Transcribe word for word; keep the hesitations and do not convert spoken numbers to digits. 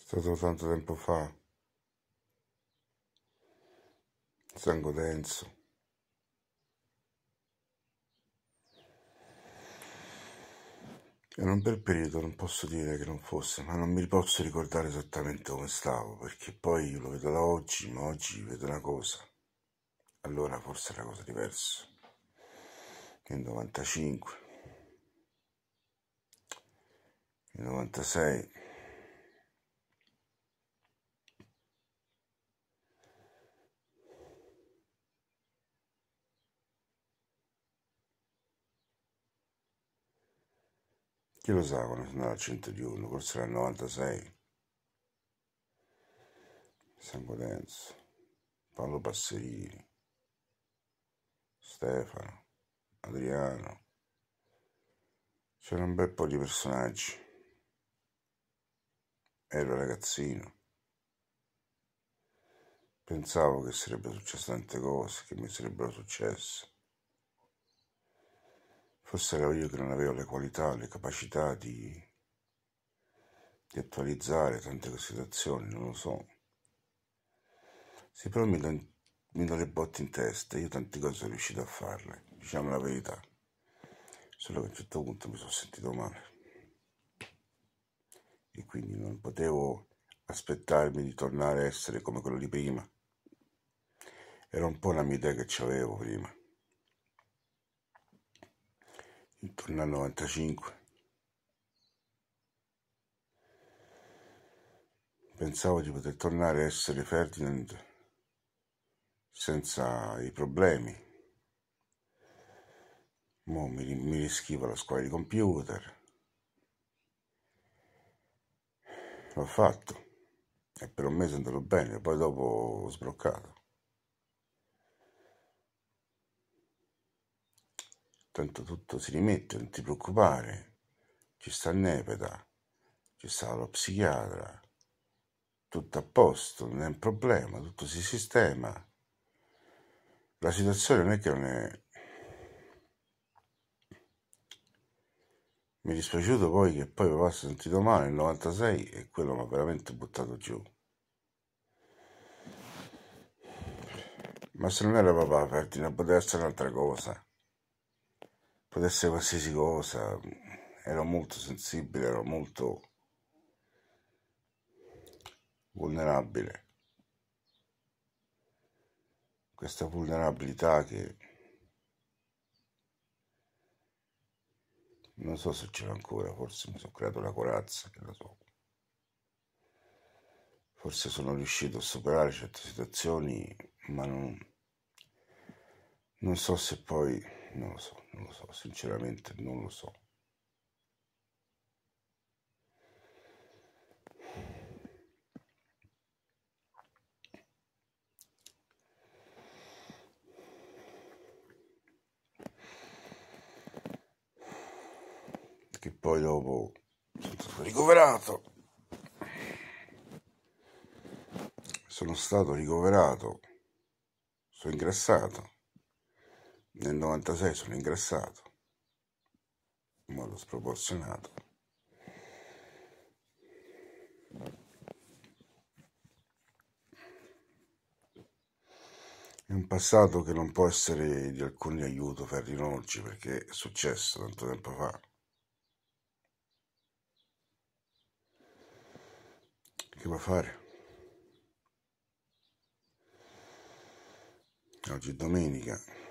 stato tanto tempo fa, sangue denso. E non per periodo, non posso dire che non fosse, ma non mi posso ricordare esattamente come stavo, perché poi lo vedo da oggi, ma oggi vedo una cosa. Allora forse era cosa diversa. Nel novantacinque, nel novantasei, chi lo sa quando sono al centouno, forse era il novantasei. Sangue denso, Paolo Passerini, Stefano, Adriano, c'era un bel po' di personaggi. Ero ragazzino, pensavo che sarebbero successe tante cose, che mi sarebbero successe. Forse ero io che non avevo le qualità, le capacità di, di attualizzare tante situazioni, non lo so. Sì, però mi do, mi do le botte in testa, io tante cose sono riuscito a farle, diciamo la verità. Solo che a un certo punto mi sono sentito male. E quindi non potevo aspettarmi di tornare a essere come quello di prima. Era un po' la mia idea che avevo prima. Intorno al novantacinque. Pensavo di poter tornare a essere Ferdinand senza i problemi. Mo mi, mi rischivo alla scuola di computer. L'ho fatto. E per un mese è andato bene, poi dopo ho sbroccato. Tanto tutto si rimette, non ti preoccupare. Ci sta il Nepeta, ci sta lo psichiatra. Tutto a posto, non è un problema, tutto si sistema. La situazione non è che non è... Mi è dispiaciuto poi che poi papà si è sentito male nel novantasei e quello mi ha veramente buttato giù. Ma se non era papà, Ferdinand, poteva essere un'altra cosa. Poteva essere qualsiasi cosa. Ero molto sensibile, ero molto vulnerabile. Questa vulnerabilità che non so se ce l'ho ancora, forse mi sono creato una corazza, che lo so. Forse sono riuscito a superare certe situazioni, ma non, non so se poi, non lo so, non lo so, sinceramente non lo so. Che poi dopo sono stato ricoverato. Sono stato ricoverato, sono ingrassato. Nel novantasei sono ingrassato in modo sproporzionato. È un passato che non può essere di alcun aiuto Ferdinand oggi perché è successo tanto tempo fa. Che vuoi fare? Oggi è domenica.